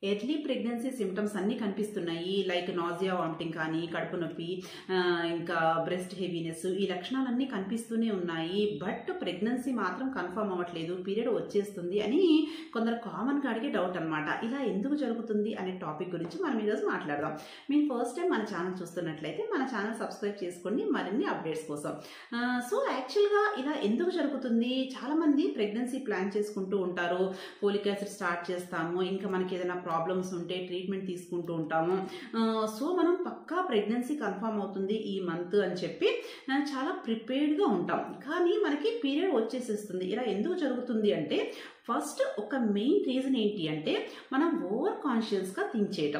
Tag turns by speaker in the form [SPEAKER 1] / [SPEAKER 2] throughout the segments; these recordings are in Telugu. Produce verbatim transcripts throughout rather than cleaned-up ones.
[SPEAKER 1] ఎర్లీ ప్రెగ్నెన్సీ సిమ్టమ్స్ అన్నీ కనిపిస్తున్నాయి. లైక్ నాజియా, వామిటింగ్ కానీ, కడుపు నొప్పి, ఇంకా బ్రెస్ట్ హెవీనెస్, ఈ లక్షణాలన్నీ కనిపిస్తూనే ఉన్నాయి. బట్ ప్రెగ్నెన్సీ మాత్రం కన్ఫర్మ్ అవ్వట్లేదు, పీరియడ్ వచ్చేస్తుంది అని కొందరు కామన్గా అడిగే డౌట్ అనమాట. ఇలా ఎందుకు జరుగుతుంది అనే టాపిక్ గురించి మనం ఈరోజు మాట్లాడదాం. మీరు ఫస్ట్ టైం మన ఛానల్ చూస్తున్నట్లయితే మన ఛానల్ సబ్స్క్రైబ్ చేసుకోండి మరిన్ని అప్డేట్స్ కోసం. సో యాక్చువల్గా ఇలా ఎందుకు జరుగుతుంది? చాలామంది ప్రెగ్నెన్సీ ప్లాన్ చేసుకుంటూ ఉంటారు. ఫోలిక్ యాసిడ్ స్టార్ట్ చేస్తాము, ఇంకా మనకి ఏదైనా ప్రాబ్లమ్స్ ఉంటే ట్రీట్మెంట్ తీసుకుంటూ ఉంటాము. సో మనం పక్కా ప్రెగ్నెన్సీ కన్ఫర్మ్ అవుతుంది ఈ మంత్ అని చెప్పి చాలా ప్రిపేర్డ్గా ఉంటాం. కానీ మనకి పీరియడ్ వచ్చేసేస్తుంది. ఇలా ఎందుకు జరుగుతుంది అంటే ఫస్ట్ ఒక మెయిన్ రీజన్ ఏంటి అంటే మనం ఓవర్ కాన్షియస్గా థింక్ చేయటం.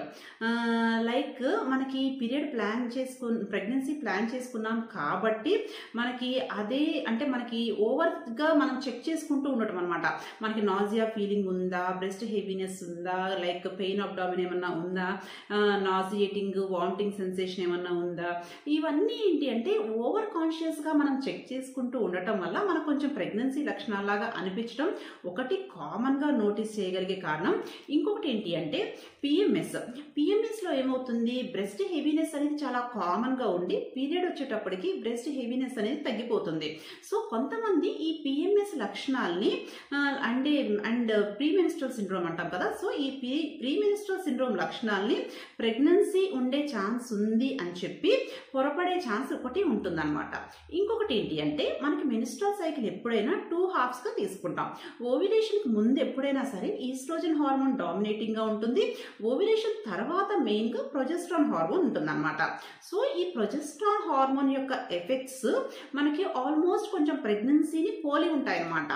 [SPEAKER 1] లైక్ మనకి పీరియడ్ ప్లాన్ చేసుకు ప్రెగ్నెన్సీ ప్లాన్ చేసుకున్నాం కాబట్టి మనకి అదే అంటే మనకి ఓవర్గా మనం చెక్ చేసుకుంటూ ఉండటం అనమాట. మనకి నాజియా ఫీలింగ్ ఉందా, బ్రెస్ట్ హెవీనెస్ ఉందా, లైక్ పెయిన్ అబ్డామిన్ ఏమన్నా ఉందా, నాజియేటింగ్ వామిటింగ్ సెన్సేషన్ ఏమన్నా ఉందా, ఇవన్నీ ఏంటి అంటే ఓవర్ కాన్షియస్గా మనం చెక్ చేసుకుంటూ ఉండటం వల్ల మనకు కొంచెం ప్రెగ్నెన్సీ లక్షణాలాగా అనిపించడం ఒకటి కామన్గా నోటీస్ చేయగలిగే కారణం. ఇంకొకటి ఏంటి అంటే పిఎంఎస్. పిఎంఎస్లో ఏమవుతుంది, బ్రెస్ట్ హెవీనెస్ అనేది చాలా కామన్గా ఉండి పీరియడ్ వచ్చేటప్పటికి బ్రెస్ట్ హెవీనెస్ అనేది తగ్గిపోతుంది. సో కొంతమంది ఈ పిఎంఎస్ లక్షణాలని అంటే అండ్ ప్రీమెన్స్ట్రల్ సిండ్రోమ్ అంటాం కదా, సో ఈ ప్రీ ప్రీమెన్స్ట్రల్ సిండ్రోమ్ లక్షణాలని ప్రెగ్నెన్సీ ఉండే ఛాన్స్ ఉంది అని చెప్పి పొరపడే ఛాన్స్ ఒకటి ఉంటుందన్నమాట. ఇంకొకటి ఏంటి అంటే మనకి మెన్స్ట్రల్ సైకిల్ ఎప్పుడైనా టూ హాఫ్స్గా తీసుకుంటాం. ఓవిలేషన్ ముందు ఎప్పుడైనా సరే ఈస్ట్రోజన్ హార్మోన్ డామినేటింగ్ గా ఉంటుంది. ఓవిలేషన్ తర్వాత మెయిన్ గా ప్రొజెస్ట్రాన్ హార్మోన్ ఉంటుంది అనమాట. సో ఈ ప్రొజెస్ట్రాన్ హార్మోన్ యొక్క ఎఫెక్ట్స్ మనకి ఆల్మోస్ట్ కొంచెం ప్రెగ్నెన్సీని పోలి ఉంటాయి అన్నమాట.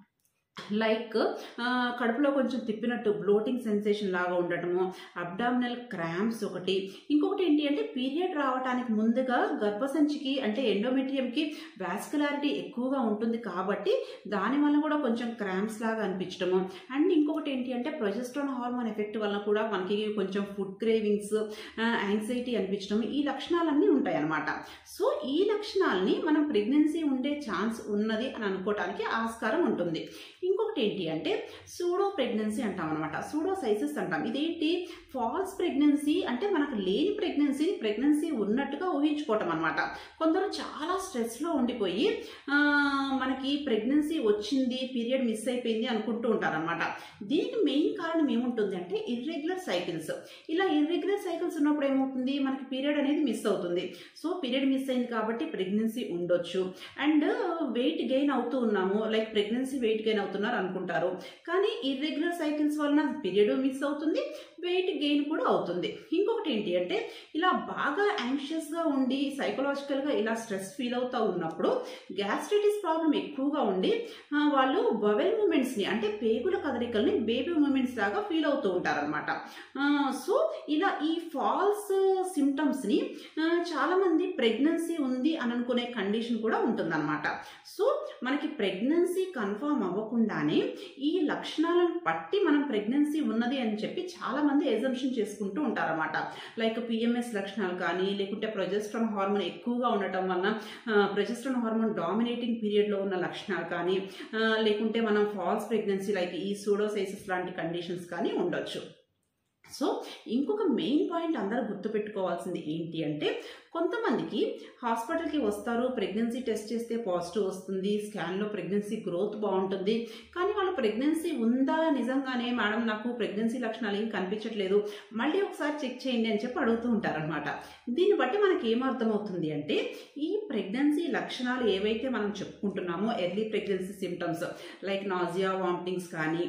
[SPEAKER 1] లైక్ కడుపులో కొంచెం తిప్పినట్టు బ్లోటింగ్ సెన్సేషన్ లాగా ఉండటము, అబ్డామినల్ క్రాంప్స్ ఒకటి. ఇంకొకటి ఏంటి అంటే పీరియడ్ రావడానికి ముందుగా గర్భసంచికి అంటే ఎండోమెట్రియంకి వాస్కులారిటీ ఎక్కువగా ఉంటుంది కాబట్టి దానివల్ల కూడా కొంచెం క్రాంప్స్ లాగా అనిపించడము. అండ్ ఇంకొకటి ఏంటి అంటే ప్రొజెస్ట్రాన్ హార్మోన్ ఎఫెక్ట్ వల్ల కూడా మనకి కొంచెం ఫుడ్ క్రేవింగ్స్, యాంగ్జైటీ అనిపించడం, ఈ లక్షణాలన్నీ ఉంటాయి అన్నమాట. సో ఈ లక్షణాలని మనం ప్రెగ్నెన్సీ ఉండే ఛాన్స్ ఉన్నది అని అనుకోవడానికి ఆస్కారం ఉంటుంది. ఇంకొకటి ఏంటి అంటే సూడో ప్రెగ్నెన్సీ అంటాం అనమాట, సూడోసైసిస్ అంటాం. ఇదేంటి, ఫాల్స్ ప్రెగ్నెన్సీ అంటే మనకు లేని ప్రెగ్నెన్సీని ప్రెగ్నెన్సీ ఉన్నట్టుగా ఊహించుకోవటం అనమాట. కొందరు చాలా స్ట్రెస్లో ఉండిపోయి మనకి ప్రెగ్నెన్సీ వచ్చింది, పీరియడ్ మిస్ అయిపోయింది అనుకుంటూ ఉంటారనమాట. దీనికి మెయిన్ కారణం ఏముంటుంది అంటే ఇర్రెగ్యులర్ సైకిల్స్. ఇలా ఇర్రెగ్యులర్ సైకిల్స్ ఉన్నప్పుడు ఏమవుతుంది, మనకి పీరియడ్ అనేది మిస్ అవుతుంది. సో పీరియడ్ మిస్ అయింది కాబట్టి ప్రెగ్నెన్సీ ఉండొచ్చు. అండ్ వెయిట్ గెయిన్ అవుతూ ఉన్నాము, లైక్ ప్రెగ్నెన్సీ వెయిట్ గెయిన్ అవుతున్నారు అనుకుంటారు. కానీ ఇర్రెగ్యులర్ సైకిల్స్ వలన పీరియడ్ మిస్ అవుతుంది, వెయిట్ గెయిన్ కూడా అవుతుంది. ఇంకొకటి ఏంటి అంటే ఇలా బాగా యాంగ్షియస్గా ఉండి సైకలాజికల్గా ఇలా స్ట్రెస్ ఫీల్ అవుతూ ఉన్నప్పుడు గ్యాస్ట్రైటిస్ ప్రాబ్లం ఎక్కువగా ఉండి వాళ్ళు బవెల్ మూమెంట్స్ని అంటే పేగుల కదలికల్ని బేబీ మూమెంట్స్ లాగా ఫీల్ అవుతూ ఉంటారనమాట. సో ఇలా ఈ ఫాల్స్ సిమ్టమ్స్ని చాలామంది ప్రెగ్నెన్సీ ఉంది అని అనుకునే కండిషన్ కూడా ఉంటుందన్నమాట. సో మనకి ప్రెగ్నెన్సీ కన్ఫర్మ్ అవ్వకుండానే ఈ లక్షణాలను బట్టి మనం ప్రెగ్నెన్సీ ఉన్నది అని చెప్పి చాలా మంది ఎజంప్షన్ చేసుకుంటూ ఉంటారన్నమాట. లైక్ పిఎంఎస్ లక్షణాలు కానీ, లేకుంటే ప్రొజెస్ట్రాన్ హార్మోన్ ఎక్కువగా ఉండటం వలన ప్రొజెస్ట్రాన్ హార్మోన్ డామినేటింగ్ పీరియడ్లో ఉన్న లక్షణాలు కానీ, లేకుంటే మనం ఫాల్స్ ప్రెగ్నెన్సీ లైక్ ఈ సూడోసైసిస్ లాంటి కండిషన్స్ కానీ ఉండొచ్చు. సో ఇంకొక మెయిన్ పాయింట్ అందరూ గుర్తుపెట్టుకోవాల్సింది ఏంటి అంటే కొంతమందికి హాస్పిటల్కి వస్తారు, ప్రెగ్నెన్సీ టెస్ట్ చేస్తే పాజిటివ్ వస్తుంది, స్కాన్లో ప్రెగ్నెన్సీ గ్రోత్ బాగుంటుంది. కానీ వాళ్ళు ప్రెగ్నెన్సీ ఉందా నిజంగానే మేడం నాకు ప్రెగ్నెన్సీ లక్షణాలు ఏం కనిపించట్లేదు, మళ్ళీ ఒకసారి చెక్ చేయండి అని చెప్పి అడుగుతూ ఉంటారనమాట. దీన్ని బట్టి మనకి ఏమర్థమవుతుంది అంటే ఈ ప్రెగ్నెన్సీ లక్షణాలు ఏవైతే మనం చెప్పుకుంటున్నామో early pregnancy symptoms like nausea, vomitings కానీ,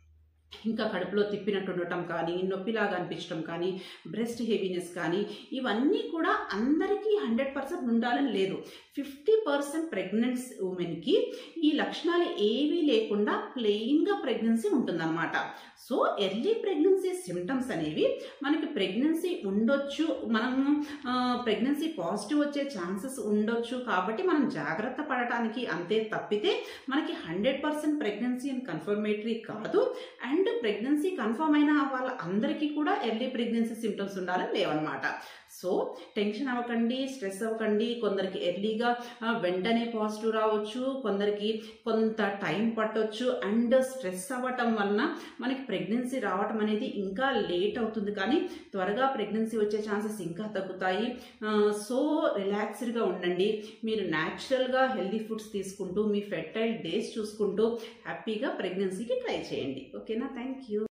[SPEAKER 1] ఇంకా కడుపులో తిప్పినట్టు ఉండటం కానీ, నొప్పిలాగా అనిపించడం కానీ, బ్రెస్ట్ హెవీనెస్ కానీ, ఇవన్నీ కూడా అందరికీ హండ్రెడ్ పర్సెంట్ ఉండాలని లేదు. ఫిఫ్టీ పర్సెంట్ ప్రెగ్నెన్స్ ఉమెన్కి ఈ లక్షణాలు ఏవీ లేకుండా ప్లెయిన్గా ప్రెగ్నెన్సీ ఉంటుందన్నమాట. సో ఎర్లీ ప్రెగ్నెన్సీ సిమ్టమ్స్ అనేవి మనకి ప్రెగ్నెన్సీ ఉండొచ్చు, మనం ప్రెగ్నెన్సీ పాజిటివ్ వచ్చే ఛాన్సెస్ ఉండొచ్చు కాబట్టి మనం జాగ్రత్త పడటానికి అంతే తప్పితే మనకి హండ్రెడ్ పర్సెంట్ ప్రెగ్నెన్సీ అని కన్ఫర్మేటరీ కాదు. అండ్ అండ్ ప్రెగ్నెన్సీ కన్ఫర్మ్ అయిన వాళ్ళ అందరికీ కూడా ఎర్లీ ప్రెగ్నెన్సీ సిమ్టమ్స్ ఉండాలని లేవన్నమాట. సో టెన్షన్ అవ్వకండి, స్ట్రెస్ అవ్వకండి. కొందరికి ఎర్లీగా వెంటనే పాజిటివ్ రావచ్చు, కొందరికి కొంత టైం పట్టవచ్చు. అండ్ స్ట్రెస్ అవ్వటం వలన మనకి ప్రెగ్నెన్సీ రావటం అనేది ఇంకా లేట్ అవుతుంది, కానీ త్వరగా ప్రెగ్నెన్సీ వచ్చే ఛాన్సెస్ ఇంకా తగ్గుతాయి. సో రిలాక్స్డ్గా ఉండండి. మీరు న్యాచురల్గా హెల్దీ ఫుడ్స్ తీసుకుంటూ మీ ఫెర్టైల్ డేస్ చూసుకుంటూ హ్యాపీగా ప్రెగ్నెన్సీకి ట్రై చేయండి. ఓకేనా? Thank you.